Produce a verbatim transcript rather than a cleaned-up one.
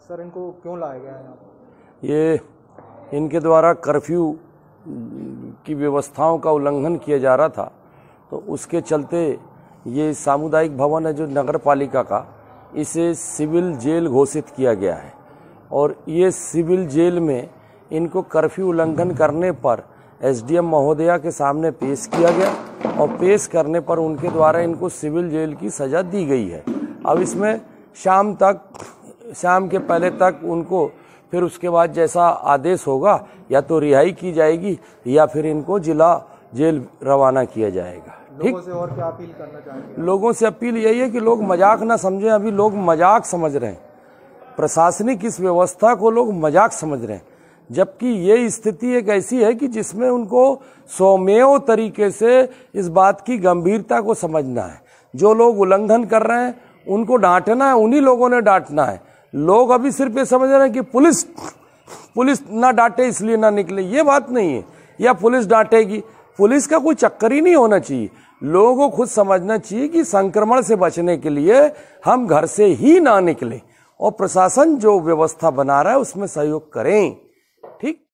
Sir इनको क्यों लाया गया है यहाँ पर? ये इनके द्वारा कर्फ्यू की व्यवस्थाओं का उल्लंघन किया जा रहा था, तो उसके चलते ये सामुदायिक भवन है जो नगर पालिका का, इसे सिविल जेल घोषित किया गया है। और ये सिविल जेल में इनको कर्फ्यू उल्लंघन करने पर एसडीएम महोदया के सामने पेश किया गया और पेश करने पर उनके द्वारा इनको सिविल जेल की सज़ा दी गई है। अब इसमें शाम तक, शाम के पहले तक उनको, फिर उसके बाद जैसा आदेश होगा या तो रिहाई की जाएगी या फिर इनको जिला जेल रवाना किया जाएगा। ठीक। लोगों से और क्या अपील करना चाहेंगे? लोगों से अपील यही है कि लोग मजाक ना समझें। अभी लोग मजाक समझ रहे हैं, प्रशासनिक इस व्यवस्था को लोग मजाक समझ रहे हैं, जबकि ये स्थिति एक ऐसी है कि जिसमें उनको सौम्य तरीके से इस बात की गंभीरता को समझना है। जो लोग उल्लंघन कर रहे हैं उनको डांटना है, उन्हीं लोगों ने डांटना है। लोग अभी सिर्फ ये समझ रहे हैं कि पुलिस पुलिस ना डांटे इसलिए ना निकले, ये बात नहीं है, या पुलिस डांटेगी। पुलिस का कोई चक्कर ही नहीं होना चाहिए। लोगों को खुद समझना चाहिए कि संक्रमण से बचने के लिए हम घर से ही ना निकलें और प्रशासन जो व्यवस्था बना रहा है उसमें सहयोग करें। ठीक।